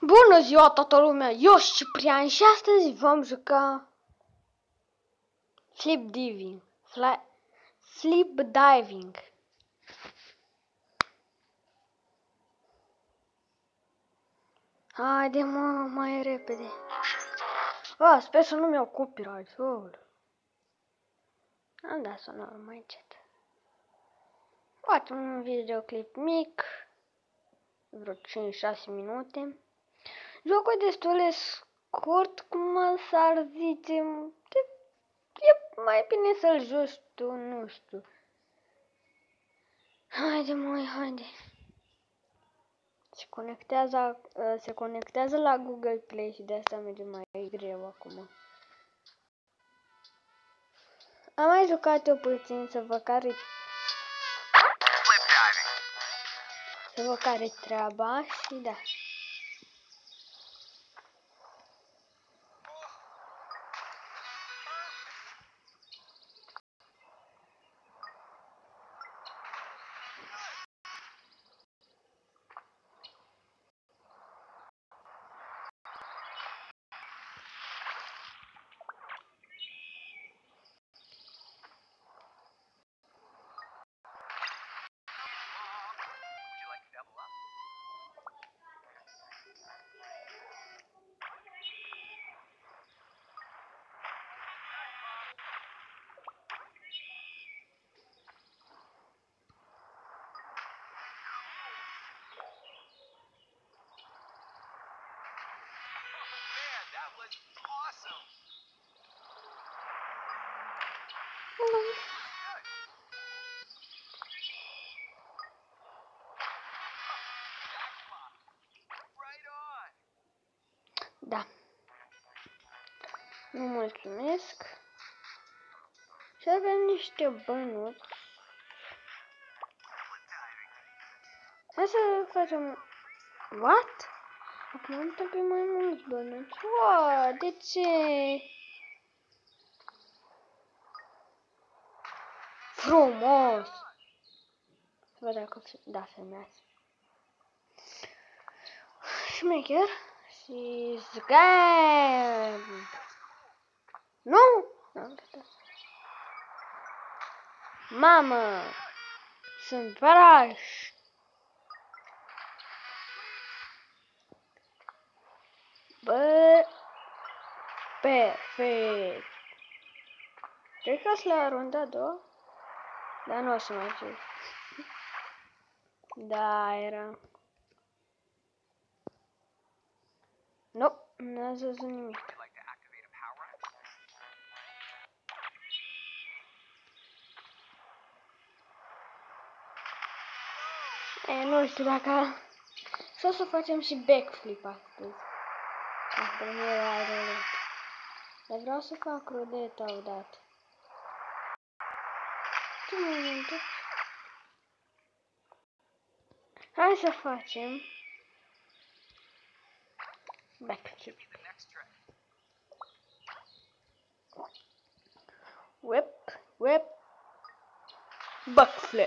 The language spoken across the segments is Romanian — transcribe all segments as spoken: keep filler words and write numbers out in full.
Bună ziua toată lumea, eu sunt Ciprian și astăzi vom juca Flip Diving, Fly, Flip Diving. Haide mă, mai repede. Ah, sper să nu-mi iau copyright. Oh. Am dat sonorul mai încet. Facem un videoclip mic, vreo cinci șase minute. Jocul e destul de scurt, cum s-ar zice. E mai bine să-l joci tu, nu știu. Haide, măi, haide. Se conectează, se conectează la Google Play și de asta merge mai greu acum. Am mai jucat eu puțin să văd care să văd care treaba și da. Da. Nu mulțumesc. Și avem niște bănuți. Hai să facem... What? Acum am pe mai mulți bănuți. Wow, de ce? Frumos! Să văd dacă... Da, filmează. Șmecher. Și zgam. Nu! Mamă! Sunt paraș! Bă! Perfect! Cred că sunt la runda a doua? Dar nu o să mai fiu. Da, era... Nu, n-ați văzut nimic. E, nu știu dacă... Și o să facem și backflip astăzi. Asta nu era rulet. Dar vreau să fac ruleta odată. Ce momentul? Hai să facem backflip. Whip, whip, backflip.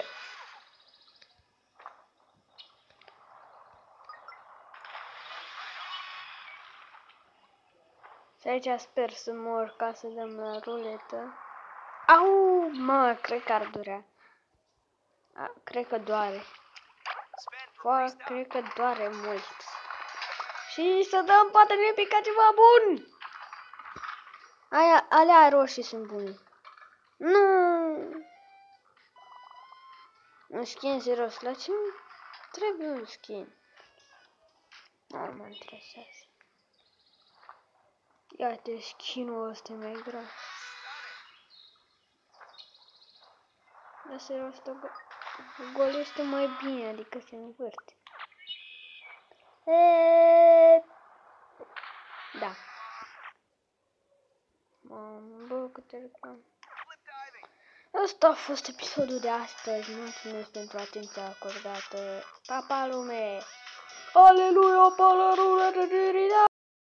Și aici sper să mor ca să dăm la ruletă. Au, mă, cred că ar durea. A, cred că doare. Fă, cred că doare mult. Și să dăm poate ne pica ceva bun. Aia, alea roșii sunt bune. Nu. Un skin zero. La ce trebuie un skin? Nu mă interesează. Iată, skin-ul ăsta e mai grav. Dar serios, ăsta gol este mai bine, adică se învârte. E... Da. Mamă, câte reclame. Asta a fost episodul de astăzi. Mulțumesc pentru atenția acordată. Pa, pa, lume! Aleluia, pa, la lume!